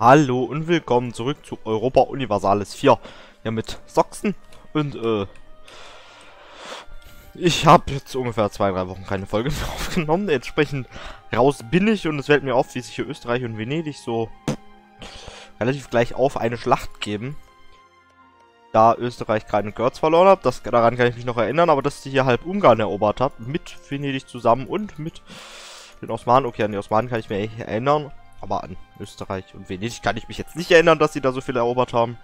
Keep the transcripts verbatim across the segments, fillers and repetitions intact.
Hallo und willkommen zurück zu Europa Universalis vier. Ja, mit Sachsen. Und, äh, ich habe jetzt ungefähr zwei, drei Wochen keine Folge mehr aufgenommen. Entsprechend raus bin ich und es fällt mir auf, wie sich hier Österreich und Venedig so relativ gleich auf eine Schlacht geben. Da Österreich gerade Görz verloren hat, das, daran kann ich mich noch erinnern, aber dass die hier halb Ungarn erobert hat, mit Venedig zusammen und mit den Osmanen. Okay, an die Osmanen kann ich mich erinnern. Aber an Österreich und Venedig kann ich mich jetzt nicht erinnern, dass sie da so viel erobert haben.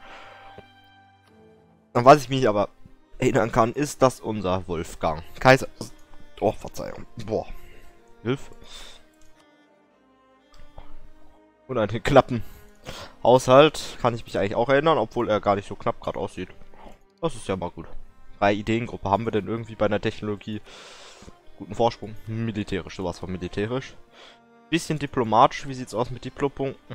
Und was ich mich aber erinnern kann, ist, dass unser Wolfgang Kaiser... Oh, Verzeihung. Boah. Hilfe. Und an den knappen Haushalt kann ich mich eigentlich auch erinnern, obwohl er gar nicht so knapp gerade aussieht. Das ist ja mal gut. Bei Ideengruppe haben wir denn irgendwie bei einer Technologie guten Vorsprung? Militärisch, sowas von militärisch. Bisschen diplomatisch, wie sieht's aus mit Diplopunkten?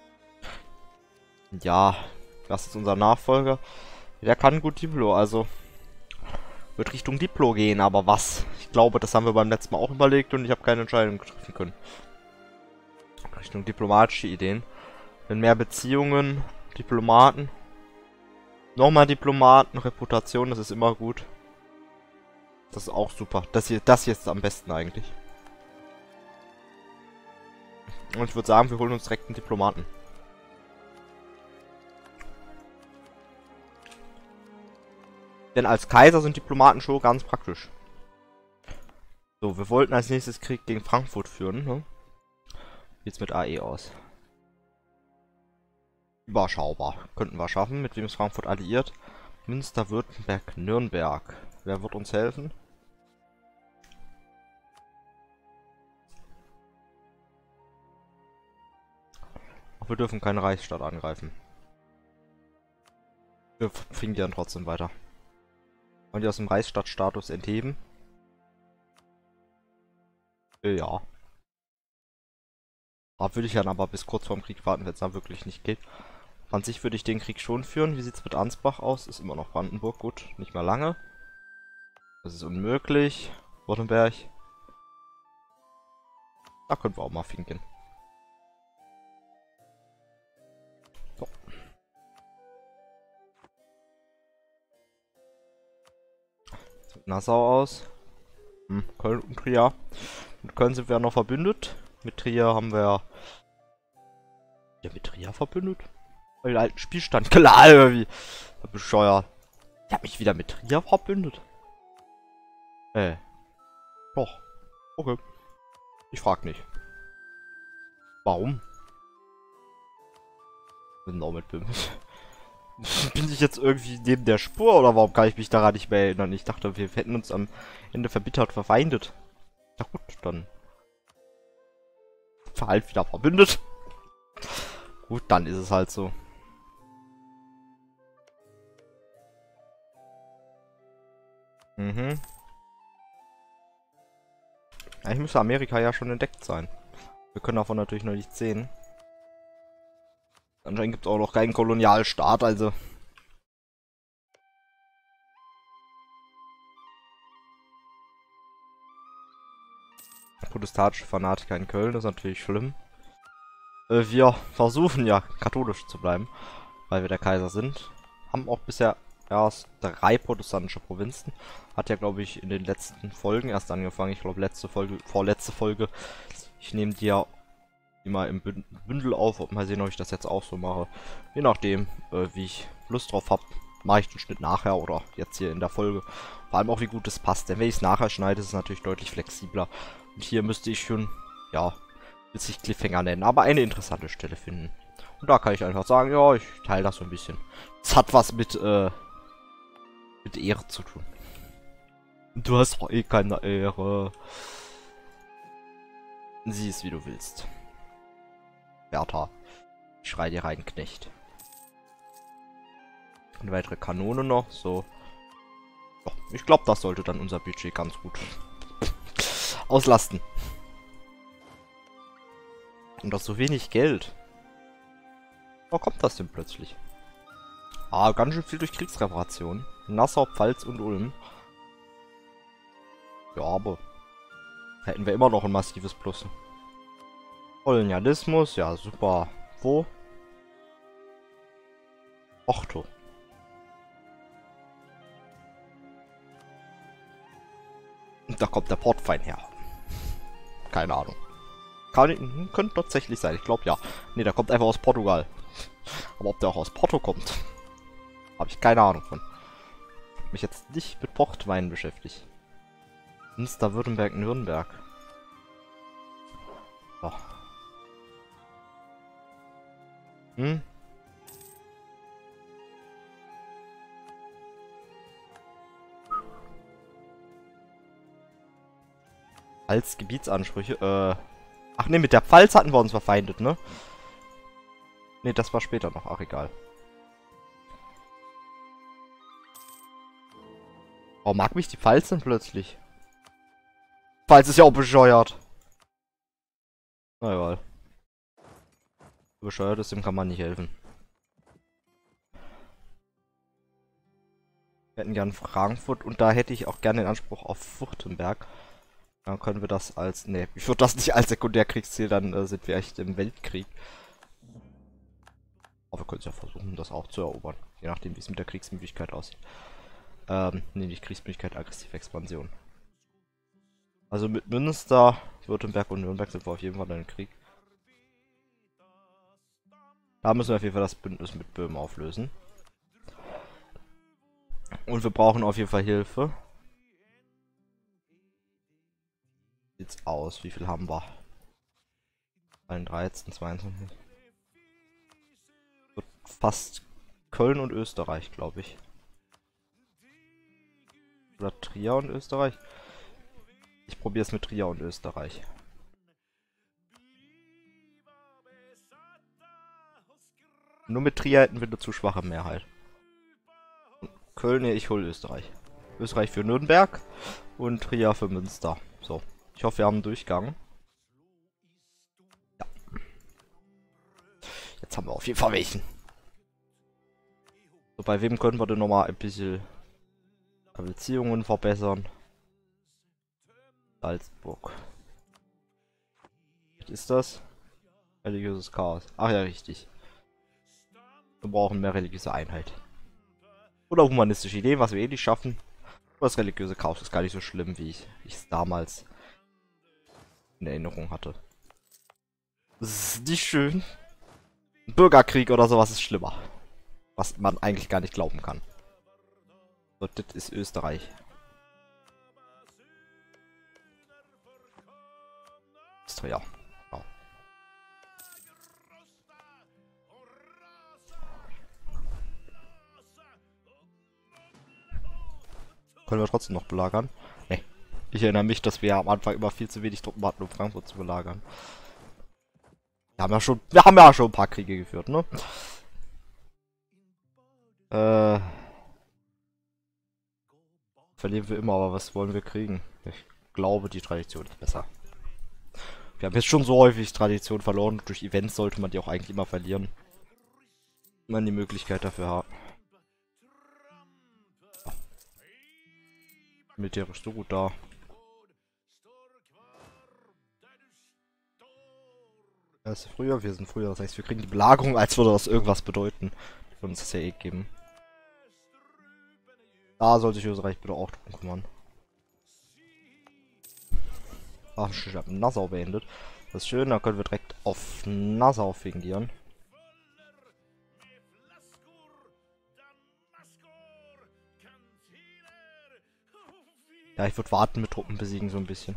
Ja, das ist unser Nachfolger. Der kann gut Diplo, also wird Richtung Diplo gehen, aber was? Ich glaube, das haben wir beim letzten Mal auch überlegt und ich habe keine Entscheidung treffen können. Richtung diplomatische Ideen. Denn mehr Beziehungen, Diplomaten, nochmal Diplomaten, Reputation, das ist immer gut. Das ist auch super. Das hier, das hier ist am besten eigentlich. Und ich würde sagen, wir holen uns direkt einen Diplomaten. Denn als Kaiser sind Diplomaten schon ganz praktisch. So, wir wollten als nächstes Krieg gegen Frankfurt führen. Ne? Wie sieht's mit A E aus? Überschaubar. Könnten wir schaffen. Mit wem ist Frankfurt alliiert? Münster, Württemberg, Nürnberg. Wer wird uns helfen? Wir dürfen keine Reichsstadt angreifen. Wir fingieren trotzdem weiter. Wollen die aus dem Reichsstadtstatus entheben? Äh, ja. Da würde ich dann aber bis kurz vorm Krieg warten, wenn es da wirklich nicht geht. An sich würde ich den Krieg schon führen. Wie sieht es mit Ansbach aus? Ist immer noch Brandenburg. Gut, nicht mehr lange. Das ist unmöglich. Württemberg. Da können wir auch mal finken. Nassau aus. Hm, Köln und Trier. Mit Köln sind wir noch verbündet. Mit Trier haben wir... Ja, mit Trier verbündet? Bei den alten Spielstand. Klar, irgendwie. Bescheuert. Ich hab mich wieder mit Trier verbündet. Äh. Doch. Okay. Ich frag nicht. Warum? Genau mit Bim. Bin ich jetzt irgendwie neben der Spur oder warum kann ich mich daran nicht mehr erinnern? Ich dachte, wir hätten uns am Ende verbittert verfeindet. Na gut, dann. Halt wieder verbündet. Gut, dann ist es halt so. Mhm. Eigentlich müsste Amerika ja schon entdeckt sein. Wir können davon natürlich noch nichts sehen. Anscheinend gibt es auch noch keinen Kolonialstaat, also. Protestantische Fanatiker in Köln, das ist natürlich schlimm. Äh, wir versuchen ja katholisch zu bleiben, weil wir der Kaiser sind. Haben auch bisher erst drei protestantische Provinzen. Hat ja, glaube ich, in den letzten Folgen erst angefangen. Ich glaube, letzte Folge, vorletzte Folge. Ich nehme die ja immer im Bündel auf. Mal sehen, ob ich das jetzt auch so mache. Je nachdem, äh, wie ich Lust drauf habe, mache ich den Schnitt nachher oder jetzt hier in der Folge. Vor allem auch, wie gut es passt. Denn wenn ich es nachher schneide, ist es natürlich deutlich flexibler. Und hier müsste ich schon, ja, will sich Cliffhanger nennen, aber eine interessante Stelle finden. Und da kann ich einfach sagen, ja, ich teile das so ein bisschen. Es hat was mit, äh, mit Ehre zu tun. Du hast doch eh keine Ehre. Sieh es, wie du willst. Bertha. Ich schrei dir rein, Knecht. Eine weitere Kanone noch, so. Ja, ich glaube, das sollte dann unser Budget ganz gut auslasten. Und das so wenig Geld. Wo kommt das denn plötzlich? Ah, ganz schön viel durch Kriegsreparation. Nassau, Pfalz und Ulm. Ja, aber hätten wir immer noch ein massives Plus. Kolonialismus, ja super. Wo? Porto. Und da kommt der Portwein her. Keine Ahnung. Kann, könnte tatsächlich sein, ich glaube ja. Ne, der kommt einfach aus Portugal. Aber ob der auch aus Porto kommt, habe ich keine Ahnung von. Mich jetzt nicht mit Portwein beschäftigt. Münster, Württemberg, Nürnberg. Oh. Hm? Als Gebietsansprüche, äh... Ach ne, mit der Pfalz hatten wir uns verfeindet, ne? Ne, das war später noch. Ach, egal. Warum mag mich die Pfalz denn plötzlich? Pfalz ist ja auch bescheuert. Na egal. Bescheuert ist, dem kann man nicht helfen. Wir hätten gern Frankfurt und da hätte ich auch gerne den Anspruch auf Württemberg. Dann können wir das als... Ne, ich würde das nicht als Sekundärkriegsziel, dann äh, sind wir echt im Weltkrieg. Aber wir können es ja versuchen, das auch zu erobern. Je nachdem, wie es mit der Kriegsmöglichkeit aussieht. Ähm, ne, nicht Kriegsmöglichkeit, aggressive Expansion. Also mit Münster, Württemberg und Nürnberg sind wir auf jeden Fall in einem Krieg. Da müssen wir auf jeden Fall das Bündnis mit Böhmen auflösen. Und wir brauchen auf jeden Fall Hilfe. Sieht's aus, wie viel haben wir? dreizehn, zweiundzwanzig. Wird fast Köln und Österreich, glaube ich. Oder Trier und Österreich. Ich probiere es mit Trier und Österreich. Nur mit Trier hätten wir eine zu schwache Mehrheit. Köln, nee, ich hole Österreich. Österreich für Nürnberg und Trier für Münster. So. Ich hoffe, wir haben einen Durchgang. Ja. Jetzt haben wir auf jeden Fall welchen. So, bei wem können wir denn nochmal ein bisschen Beziehungen verbessern? Salzburg. Was ist das? Religiöses Chaos. Ach ja, richtig. Wir brauchen mehr religiöse Einheit. Oder humanistische Ideen, was wir eh nicht schaffen. Aber das religiöse Chaos ist gar nicht so schlimm, wie ich es damals in Erinnerung hatte. Das ist nicht schön. Ein Bürgerkrieg oder sowas ist schlimmer. Was man eigentlich gar nicht glauben kann. So, das ist Österreich. Austria. Ja. Können wir trotzdem noch belagern? Nee. Ich erinnere mich, dass wir am Anfang immer viel zu wenig Truppen hatten, um Frankfurt zu belagern. Wir haben ja schon, wir haben ja schon ein paar Kriege geführt, ne? Äh. Verlieren wir immer, aber was wollen wir kriegen? Ich glaube, die Tradition ist besser. Wir haben jetzt schon so häufig Tradition verloren. Durch Events sollte man die auch eigentlich immer verlieren. Wenn man die Möglichkeit dafür hat. Militärisch so gut da. Er ist früher, wir sind früher. Das heißt, wir kriegen die Belagerung, als würde das irgendwas bedeuten. Die würden uns das ja eh geben. Da soll sich Österreich bitte auch drum kümmern. Ah, ich habe Nassau beendet. Das ist schön, da können wir direkt auf Nassau fingieren. Ja, ich würde warten mit Truppen besiegen so ein bisschen.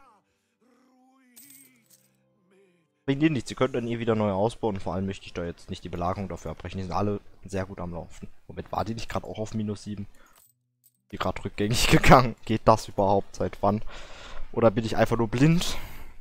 Bringt dir nichts, sie könnten dann eh wieder neu ausbauen. Vor allem möchte ich da jetzt nicht die Belagerung dafür abbrechen. Die sind alle sehr gut am Laufen. Moment, war die nicht gerade auch auf minus sieben? Die gerade rückgängig gegangen. Geht das überhaupt? Seit wann? Oder bin ich einfach nur blind?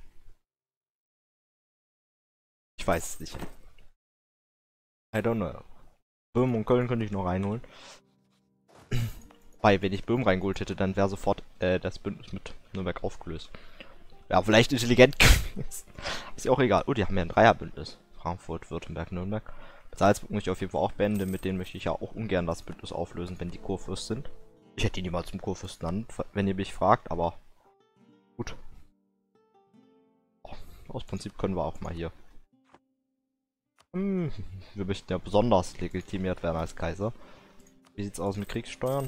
Ich weiß es nicht. I don't know. Böhmen und Köln könnte ich noch reinholen. Weil, wenn ich Böhmen reingeholt hätte, dann wäre sofort äh, das Bündnis mit Nürnberg aufgelöst. Ja, vielleicht intelligent gewesen. Ist ja auch egal. Oh, die haben ja ein Dreierbündnis. Frankfurt, Württemberg, Nürnberg. Salzburg muss ich auf jeden Fall auch beenden. Mit denen möchte ich ja auch ungern das Bündnis auflösen, wenn die Kurfürst sind. Ich hätte die niemals zum Kurfürsten an, wenn ihr mich fragt, aber gut. Oh, aus Prinzip können wir auch mal hier Hm, wir möchten ja besonders legitimiert werden als Kaiser. Wie sieht's aus mit Kriegssteuern?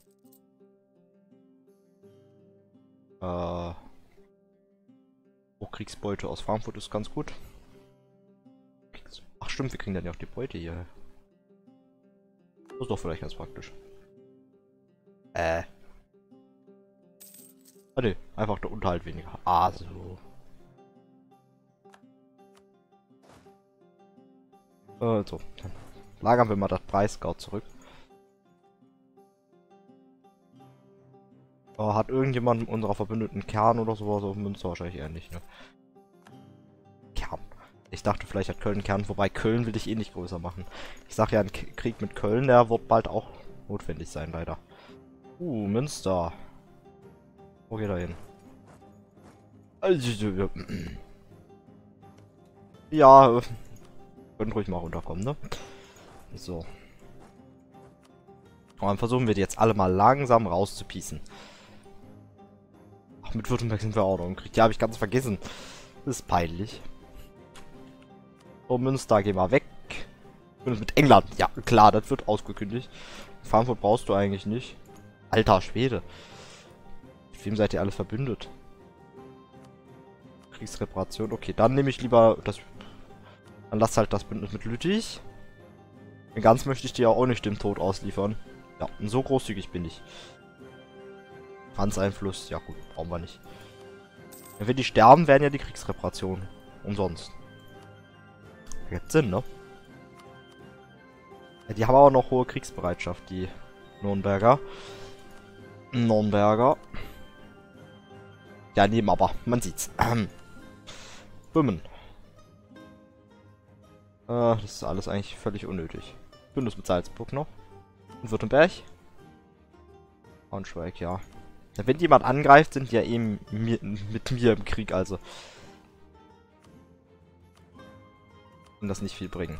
Äh, Kriegsbeute aus Frankfurt ist ganz gut. Ach stimmt, wir kriegen dann ja auch die Beute hier. Das ist doch vielleicht ganz praktisch. Äh. Ah ne, einfach der Unterhalt weniger. Ah, so. Also, dann lagern wir mal das Preisgau zurück. Oh, hat irgendjemand unserer Verbündeten Kern oder sowas auf Münster? Wahrscheinlich eher nicht, ne? Kern. Ich dachte, vielleicht hat Köln Kern, wobei Köln will ich eh nicht größer machen. Ich sag ja, ein K Krieg mit Köln, der wird bald auch notwendig sein, leider. Uh, Münster. Wo geht er hin? Ja, können ruhig mal runterkommen, ne? So. Und dann versuchen wir die jetzt alle mal langsam rauszupießen. Ach, mit Württemberg sind wir auch noch im Krieg. Ja, habe ich ganz vergessen. Das ist peinlich. So, Münster, geh mal weg. Und mit England. Ja, klar, das wird ausgekündigt. Frankfurt brauchst du eigentlich nicht. Alter Schwede. Mit wem seid ihr alle verbündet? Kriegsreparation. Okay, dann nehme ich lieber das... Dann lass halt das Bündnis mit Lüttich. Ganz möchte ich dir auch nicht dem Tod ausliefern. Ja, und so großzügig bin ich. Franz-Einfluss. Ja gut, brauchen wir nicht. Wenn die sterben, werden ja die Kriegsreparationen umsonst. Jetzt Sinn, ne? Ja, die haben aber noch hohe Kriegsbereitschaft, die Nürnberger. Nürnberger. Ja, nehmen aber. Man sieht's. Böhmen. Äh, das ist alles eigentlich völlig unnötig. Bündnis mit Salzburg noch. Und Württemberg. Braunschweig, ja. ja. Wenn jemand angreift, sind die ja eben mir, mit mir im Krieg, also. Und das nicht viel bringen.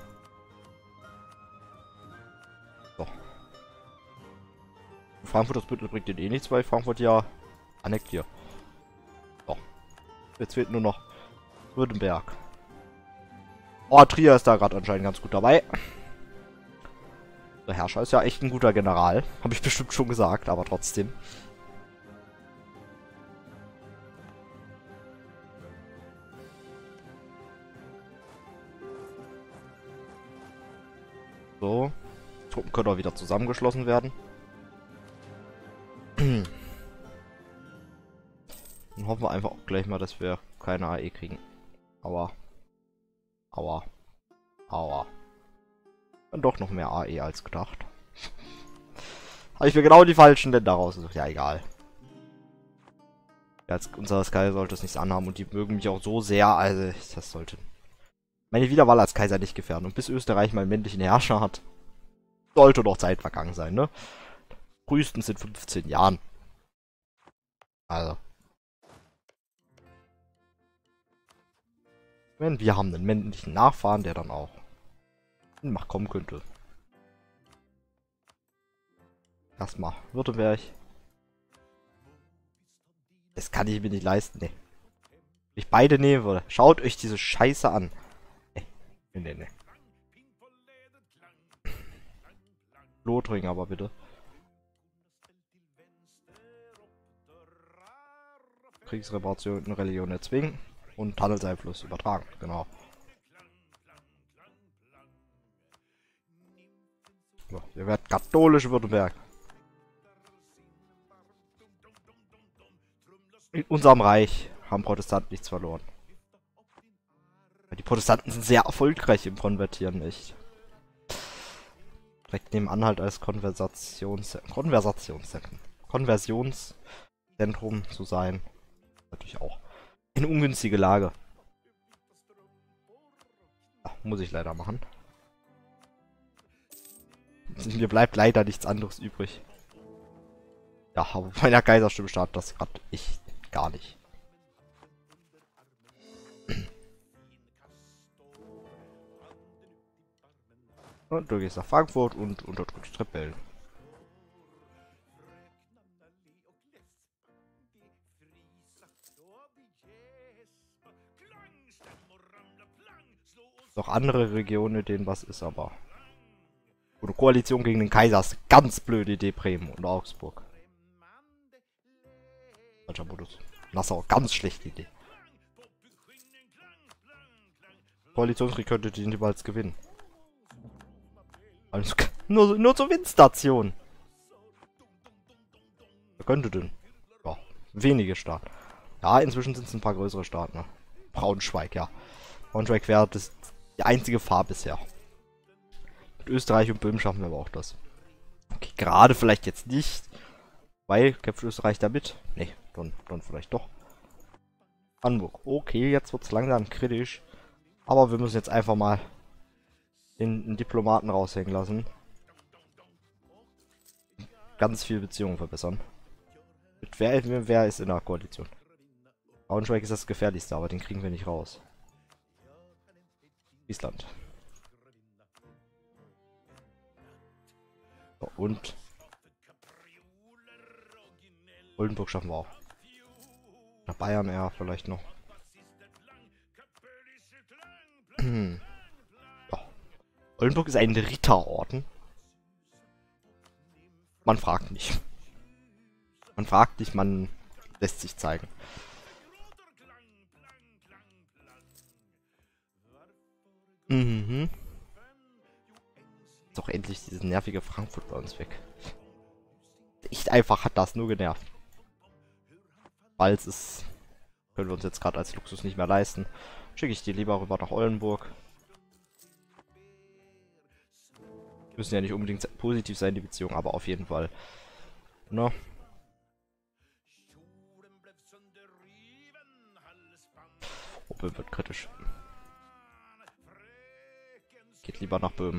So. Frankfurt, das Bündnis bringt den eh nichts, weil Frankfurt ja annektiert. So. Jetzt fehlt nur noch Württemberg. Oh, Trier ist da gerade anscheinend ganz gut dabei. Der Herrscher ist ja echt ein guter General. Habe ich bestimmt schon gesagt, aber trotzdem. So. Truppen können auch wieder zusammengeschlossen werden. Dann hoffen wir einfach auch gleich mal, dass wir keine A E kriegen. Aua. Aua. Aua. Dann doch noch mehr A E als gedacht. Habe ich mir genau die falschen Länder rausgesucht. Ja, egal. Ja, als unser Sky sollte es nichts anhaben und die mögen mich auch so sehr, also das sollte meine Wiederwahl als Kaiser nicht gefährden. Und bis Österreich mal einen männlichen Herrscher hat, sollte noch Zeit vergangen sein, ne? Frühestens in fünfzehn Jahren. Also. Wenn wir haben einen männlichen Nachfahren, der dann auch in Macht kommen könnte. Erstmal Württemberg. Das kann ich mir nicht leisten, ne. Wenn ich beide nehmen würde. Schaut euch diese Scheiße an. Ne, ne, ne. Lothringen aber bitte. Kriegsreparation in Religion erzwingen. Und Handelseinfluss übertragen, genau. So, ihr werdet katholisch Württemberg. In unserem Reich haben Protestanten nichts verloren. Die Protestanten sind sehr erfolgreich im Konvertieren, echt. Direkt nebenan halt als Konversations Konversationszentrum. Konversionszentrum zu sein. Natürlich auch eine ungünstige Lage. Ach, muss ich leider machen. Mir bleibt leider nichts anderes übrig. Ja, aber bei meiner Kaiserstimme startet das gerade ich gar nicht. Und du gehst nach Frankfurt und unterdrückst Rebellen. Noch andere Regionen, in denen was ist, aber... Eine Koalition gegen den Kaiser ist eine ganz blöde Idee, Bremen und Augsburg. Falscher Modus. Nassau, ganz schlechte Idee. Koalitionskrieg könnte die jeweils gewinnen. Also, nur, nur zur Windstation. Wer könnte denn? Ja, wenige Staaten. Ja, inzwischen sind es ein paar größere Staaten. Ne? Braunschweig, ja. Braunschweig wäre das die einzige Farbe bisher. Mit Österreich und Böhmen schaffen wir aber auch das. Okay, gerade vielleicht jetzt nicht. Weil, kämpft Österreich damit? Nee, dann, dann vielleicht doch. Hamburg. Okay, jetzt wird es langsam kritisch. Aber wir müssen jetzt einfach mal den, den Diplomaten raushängen lassen. Ganz viel Beziehungen verbessern. Mit wer, wer ist in der Koalition? Braunschweig ist das gefährlichste, aber den kriegen wir nicht raus. Island. So, und Oldenburg schaffen wir auch. Nach Bayern eher vielleicht noch. Ja. Oldenburg ist ein Ritterorden. Man fragt nicht. Man fragt nicht, man lässt sich zeigen. Mhm. Ist doch endlich dieses nervige Frankfurt bei uns weg. Echt einfach hat das nur genervt. Falls es können wir uns jetzt gerade als Luxus nicht mehr leisten. Schicke ich die lieber rüber nach Oldenburg. Müssen ja nicht unbedingt positiv sein, die Beziehung, aber auf jeden Fall. Ne? Böhmen wird kritisch. Geht lieber nach Böhmen.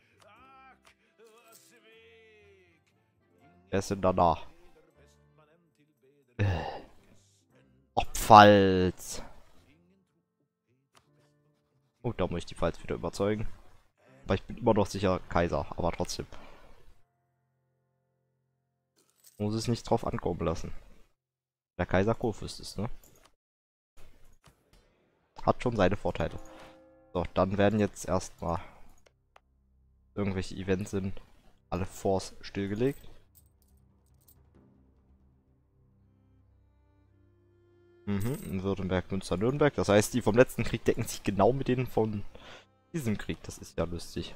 Wer ist denn danach? Äh. Oh, Pfalz. Oh, da muss ich die Pfalz wieder überzeugen. Aber ich bin immer noch sicher Kaiser, aber trotzdem. Muss es nicht drauf ankommen lassen. Der Kaiser Kurfürst ist, ne? Hat schon seine Vorteile. So, dann werden jetzt erstmal irgendwelche Events in alle Forts stillgelegt. Mhm, in Württemberg, Münster, Nürnberg. Das heißt, die vom letzten Krieg decken sich genau mit denen von diesem Krieg. Das ist ja lustig.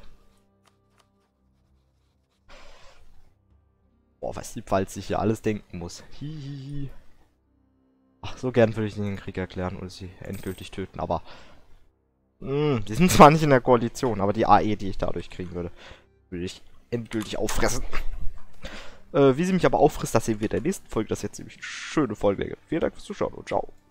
Boah, was die Pfalz sich hier alles denken muss. Hihihi. Ach, so gern würde ich den Krieg erklären und sie endgültig töten, aber... Mh, die sind zwar nicht in der Koalition, aber die A E, die ich dadurch kriegen würde, würde ich endgültig auffressen. Äh, wie sie mich aber auffrisst, das sehen wir in der nächsten Folge. Das ist jetzt nämlich eine schöne Folge. Vielen Dank fürs Zuschauen und ciao.